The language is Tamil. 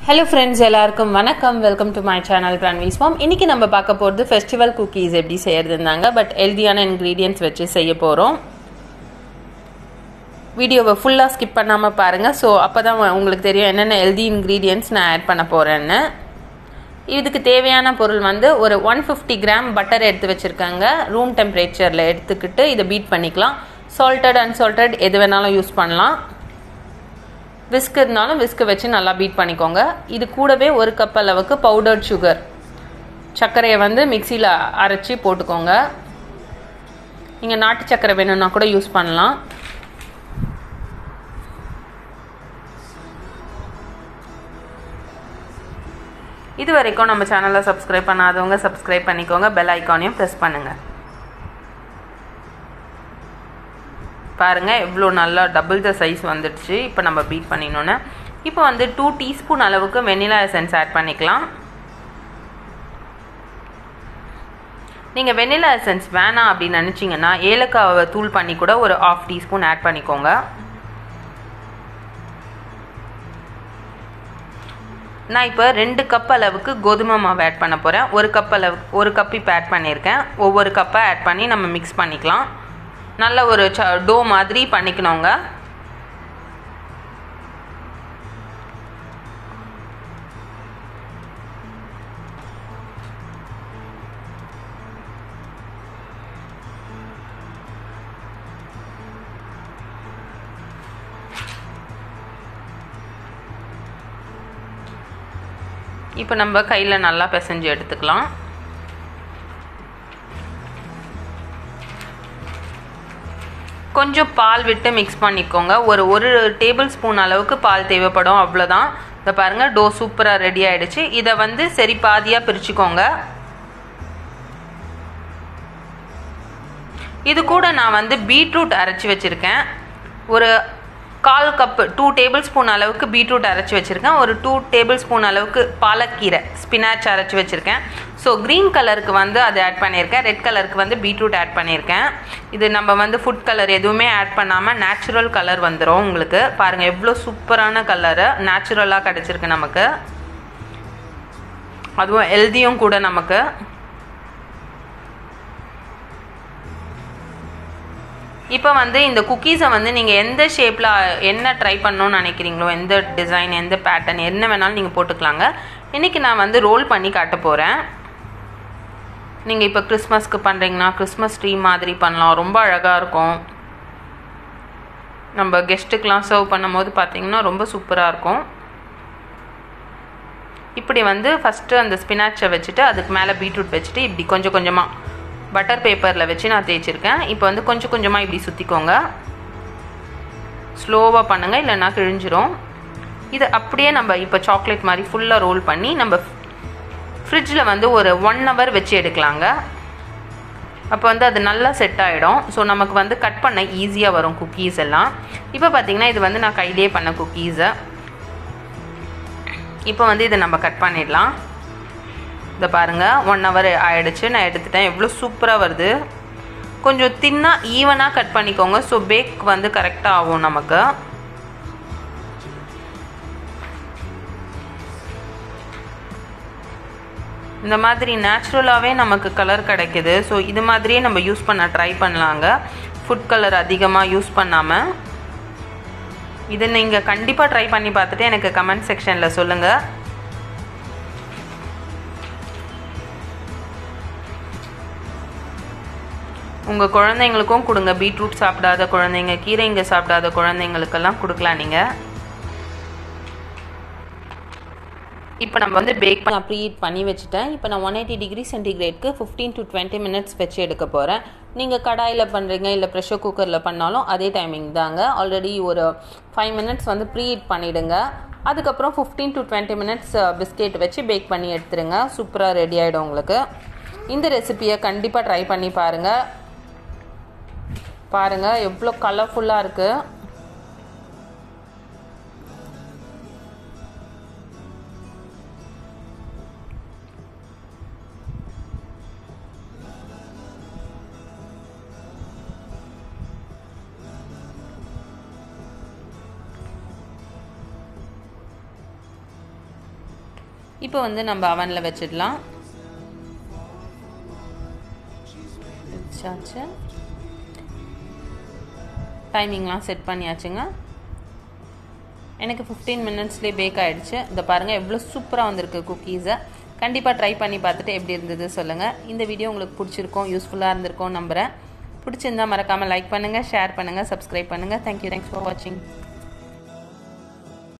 Hello friends, எல்லாருக்கும் வணக்கம். Welcome to my channel pranavismom. இன்னைக்கு நம்ம பார்க்க போறது ஃபெஸ்டிவல் குக்கீஸ் எப்படி செய்யறதுன்னாங்க. பட் ஹெல்தியான இன்கிரிடியன்ட்ஸ் வச்சு செய்ய போறோம். வீடியோவை ஃபுல்லா ஸ்கிப் பண்ணாம பாருங்க. சோ அப்பதான் உங்களுக்கு தெரியும் என்னென்ன ஹெல்தி இன்கிரிடியன்ட்ஸ் நான் ஆட் பண்ண போறேன்னு. இதுக்கு தேவையான பொருள் வந்து ஒரு 150 கிராம் பட்டர் எடுத்து வச்சிருக்காங்க. ரூம் டெம்பரேச்சர்ல எடுத்துக்கிட்டு இதை பீட் பண்ணிக்கலாம். சால்டட் அன்சால்டட் எது வேணாலும் யூஸ் பண்ணலாம். விஸ்க் இருந்தாலும் விஸ்க் வச்சு நல்லா பீட் பண்ணிக்கோங்க. இது கூடவே ஒரு கப் அளவுக்கு பவுடர்ட் சுகர் சர்க்கரையை வந்து மிக்சியில் அரைச்சி போட்டுக்கோங்க. நீங்கள் நாட்டு சர்க்கரை வேணும்னா கூட யூஸ் பண்ணலாம். இது வரைக்கும் நம்ம சேனலை சப்ஸ்கிரைப் பண்ணாதவங்க சப்ஸ்கிரைப் பண்ணிக்கோங்க. பெல் ஐக்கானையும் ப்ரெஸ் பண்ணுங்கள். பாருங்க எவ்வளோ நல்லா டபுள் த சைஸ் வந்துடுச்சு. இப்போ நம்ம பீட் பண்ணினோன்னு இப்போ வந்து 2 டீஸ்பூன் அளவுக்கு வெனிலா எசன்ஸ் ஆட் பண்ணிக்கலாம். நீங்கள் வெனிலா எசன்ஸ் வேணாம் அப்படின்னு நினச்சிங்கன்னா ஏலக்காவை தூள் பண்ணி கூட ஒரு 1/2 டீஸ்பூன் ஆட் பண்ணிக்கோங்க. நான் இப்போ 2 கப் அளவுக்கு கோதுமை மாவு ஆட் பண்ண போகிறேன். ஒரு கப் இப்போ ஆட் பண்ணியிருக்கேன். ஒவ்வொரு கப்பாக ஆட் பண்ணி நம்ம மிக்ஸ் பண்ணிக்கலாம். நல்ல ஒரு டோ மாதிரி பண்ணிக்கணுங்க. இப்போ நம்ம கையில் நல்லா பிசைஞ்சு எடுத்துக்கலாம். கொஞ்சம் பால் விட்டு மிக்ஸ் பண்ணிக்கோங்க. ஒரு டேபிள் ஸ்பூன் அளவுக்கு பால் தேவைப்படும், அவ்வளோதான். இதை பாருங்கள், டோ சூப்பராக ரெடி ஆகிடுச்சு. இதை வந்து சரி பாதியாக பிரிச்சுக்கோங்க. இது கூட நான் வந்து பீட்ரூட் அரைச்சி வச்சுருக்கேன். ஒரு 1/4 கப்பு 2 டேபிள் ஸ்பூன் அளவுக்கு பீட்ரூட் அரைச்சி வச்சுருக்கேன். ஒரு 2 டேபிள் ஸ்பூன் அளவுக்கு பாலக்கீரை ஸ்பினாச் அரைச்சி வச்சுருக்கேன். ஸோ க்ரீன் கலருக்கு வந்து அதை ஆட் பண்ணியிருக்கேன். ரெட் கலருக்கு வந்து பீட்ரூட் ஆட் பண்ணியிருக்கேன். இது நம்ம வந்து ஃபுட் கலர் எதுவுமே ஆட் பண்ணாமல் நேச்சுரல் கலர் வந்துடும் உங்களுக்கு. பாருங்கள் எவ்வளோ சூப்பரான கலரு நேச்சுரலாக கிடச்சிருக்கு நமக்கு. அதுவும் ஹெல்தியும் கூட நமக்கு. இப்போ வந்து இந்த குக்கீஸை வந்து நீங்கள் எந்த ஷேப்பில் என்ன ட்ரை பண்ணணும்னு நினைக்கிறீங்களோ, எந்த டிசைன் எந்த பேட்டர்ன் என்ன வேணாலும் நீங்கள் போட்டுக்கலாங்க. இன்றைக்கி நான் வந்து ரோல் பண்ணி காட்ட போகிறேன். நீங்கள் இப்போ கிறிஸ்மஸ்க்கு பண்ணுறீங்கன்னா கிறிஸ்மஸ் ட்ரீ மாதிரி பண்ணலாம். ரொம்ப அழகாக இருக்கும். நம்ம கெஸ்ட்டுக்கெலாம் சர்வ் பண்ணும் போது பார்த்திங்கன்னா ரொம்ப சூப்பராக இருக்கும். இப்படி வந்து ஃபஸ்ட்டு அந்த ஸ்பினாச்சை வச்சுட்டு அதுக்கு மேலே பீட்ரூட் வச்சுட்டு இப்படி கொஞ்சம் கொஞ்சமாக பட்டர் பேப்பரில் வச்சு நான் தேய்ச்சிருக்கேன். இப்போ வந்து கொஞ்சம் கொஞ்சமாக இப்படி சுற்றிக்கோங்க. ஸ்லோவாக பண்ணுங்கள், இல்லைன்னா கிழிஞ்சிரும். இது அப்படியே நம்ம இப்போ சாக்லேட் மாதிரி ஃபுல்லாக ரோல் பண்ணி நம்ம ஃப்ரிட்ஜில் வந்து ஒரு 1 hour வச்சு எடுக்கலாங்க. அப்போ வந்து அது நல்லா செட் ஆகிடும். ஸோ நமக்கு வந்து கட் பண்ண ஈஸியாக வரும் குக்கீஸ் எல்லாம். இப்போ பார்த்திங்கன்னா இது வந்து நான் கையிலே பண்ண குக்கீஸை. இப்போ வந்து இதை நம்ம கட் பண்ணிடலாம். இதை பாருங்கள் 1 hour ஆகிடுச்சு. நான் எடுத்துட்டேன். எவ்வளோ சூப்பராக வருது. கொஞ்சம் தின்னாக ஈவனாக கட் பண்ணிக்கோங்க. ஸோ பேக் வந்து கரெக்டாக ஆகும் நமக்கு. இந்த மாதிரி நேச்சுரலாகவே நமக்கு கலர் கிடைக்குது. ஸோ இது மாதிரியே நம்ம யூஸ் பண்ண ட்ரை பண்ணலாங்க. ஃபுட் கலர் அதிகமாக யூஸ் பண்ணாமல். இதை நீங்கள் கண்டிப்பாக ட்ரை பண்ணி பார்த்துட்டு எனக்கு கமெண்ட் செக்ஷனில் சொல்லுங்கள். உங்கள் குழந்தைங்களுக்கும் கொடுங்க. பீட்ரூட் சாப்பிடாத குழந்தைங்க, கீரைங்க சாப்பிடாத குழந்தைங்களுக்கெல்லாம் கொடுக்கலாம் நீங்கள். இப்போ நம்ம வந்து பேக் பண்ண ப்ரீஹீட் பண்ணி வச்சுட்டேன். இப்போ நான் 180 டிகிரி சென்டிகிரேட்க்கு 15 to 20 minutes வச்சு எடுக்க போகிறேன். நீங்கள் கடாயில் பண்ணுறீங்க இல்லை ப்ரெஷர் குக்கரில் பண்ணாலும் அதே டைமிங் தாங்க. ஆல்ரெடி ஒரு 5 minutes வந்து ப்ரீஹீட் பண்ணிவிடுங்க. அதுக்கப்புறம் 15 to 20 minutes பிஸ்கெட் வச்சு பேக் பண்ணி எடுத்துருங்க. சூப்பராக ரெடி ஆகிடும் உங்களுக்கு. இந்த ரெசிபியை கண்டிப்பாக ட்ரை பண்ணி பாருங்கள். பாருங்கள் எவ்வளோ கலர்ஃபுல்லாக இருக்குது. இப்போ வந்து நம்ம அவனில் வச்சிடலாம். வச்சாச்சு. டைமிங்லாம் செட் பண்ணியாச்சுங்க. எனக்கு 15 மினிட்ஸ்லேயே பேக் ஆகிடுச்சு. இதை பாருங்கள் எவ்வளோ சூப்பராக வந்திருக்கு குக்கீஸை. கண்டிப்பாக ட்ரை பண்ணி பார்த்துட்டு எப்படி இருந்தது சொல்லுங்கள். இந்த வீடியோ உங்களுக்கு பிடிச்சிருக்கோம், யூஸ்ஃபுல்லாக இருந்திருக்கும் நம்புகிறேன். பிடிச்சிருந்தால் மறக்காமல் லைக் பண்ணுங்கள், ஷேர் பண்ணுங்கள், சப்ஸ்கிரைப் பண்ணுங்கள். தேங்க்யூ. தேங்க்ஸ் ஃபார் வாட்சிங்.